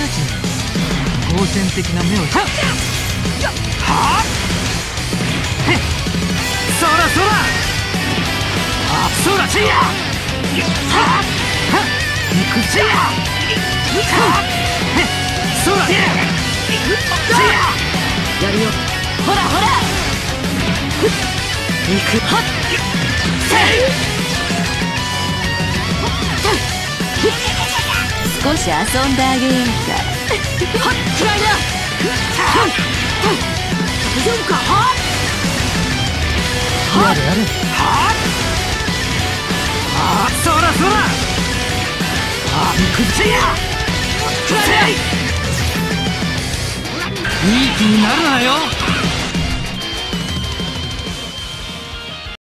に好戦的な目をはっはっへっそらそらあそらちやはっはっいくちやはっへっそらちややるよほらほらいくはっせい少し遊んであげようか。 はっ嫌いだはっ大丈夫かはっやれやれはっあそらそらあいくちや食らえいい気になるなよ